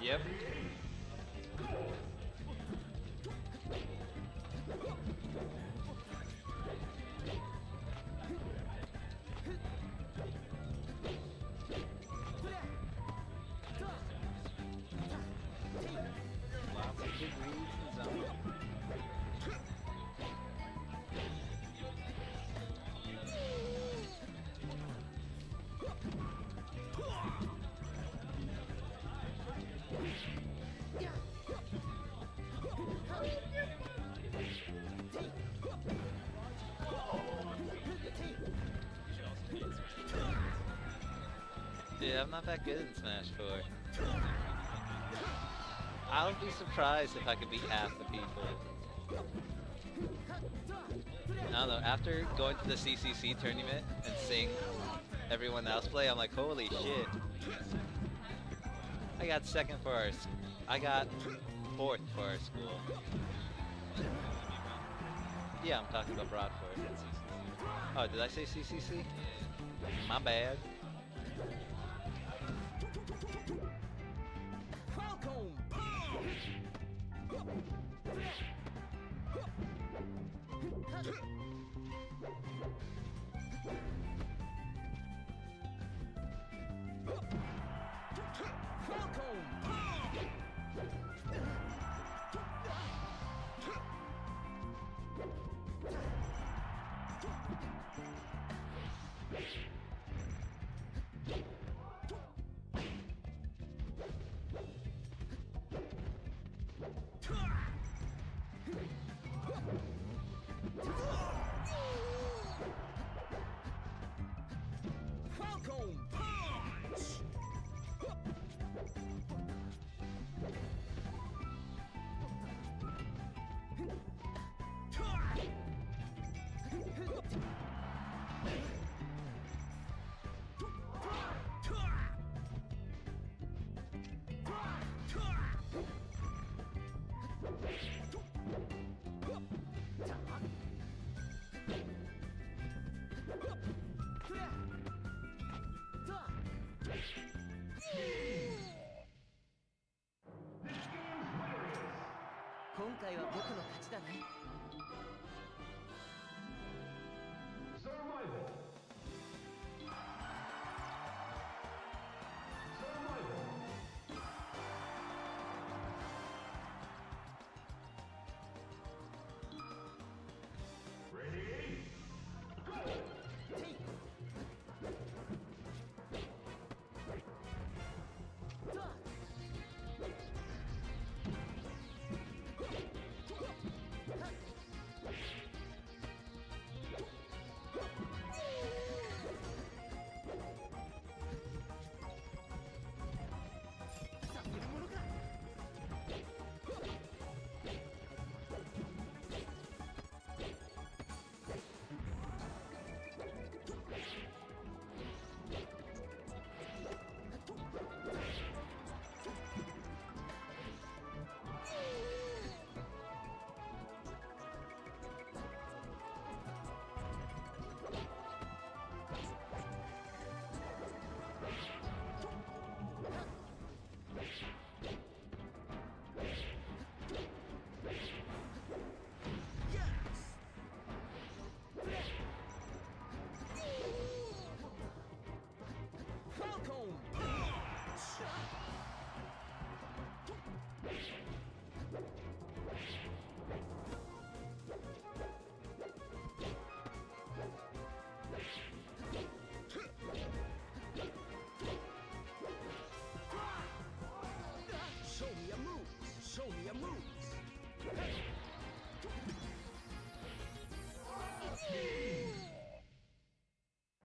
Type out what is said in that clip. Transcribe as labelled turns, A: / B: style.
A: Yep. Lots of good reads in the zone. Yeah, I'm not that good in Smash 4. I would be surprised if I could beat half the people. I don't know, after going to the CCC tournament and seeing everyone else play, I'm like, holy shit. I got second for our I got fourth for our school. Yeah, I'm talking about Broadford. Oh, did I say CCC? My bad.